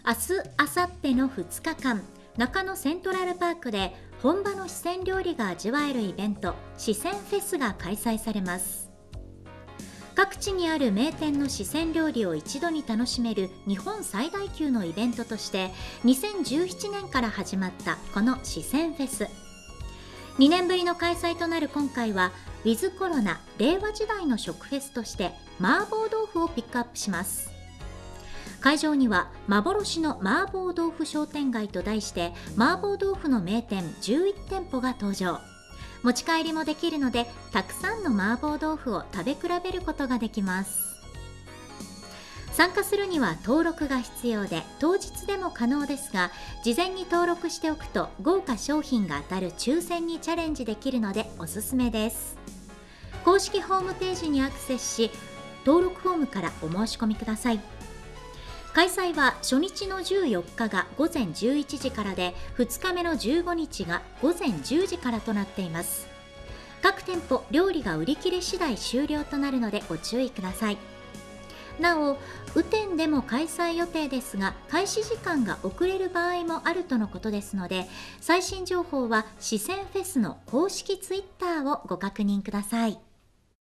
明日、明後日の2日間、中野セントラルパークで本場の四川料理が味わえるイベント、四川フェスが開催されます。各地にある名店の四川料理を一度に楽しめる日本最大級のイベントとして2017年から始まったこの四川フェス。2年ぶりの開催となる今回はウィズコロナ令和時代の食フェスとして麻婆豆腐をピックアップします。会場には幻の麻婆豆腐商店街と題して麻婆豆腐の名店11店舗が登場。持ち帰りもできるのでたくさんの麻婆豆腐を食べ比べることができます。参加するには登録が必要で当日でも可能ですが、事前に登録しておくと豪華商品が当たる抽選にチャレンジできるのでおすすめです。公式ホームページにアクセスし登録フォームからお申し込みください。開催は初日の14日が午前11時からで2日目の15日が午前10時からとなっています。各店舗料理が売り切れ次第終了となるのでご注意ください。なお、雨天でも開催予定ですが開始時間が遅れる場合もあるとのことですので、最新情報は四川フェスの公式ツイッターをご確認ください。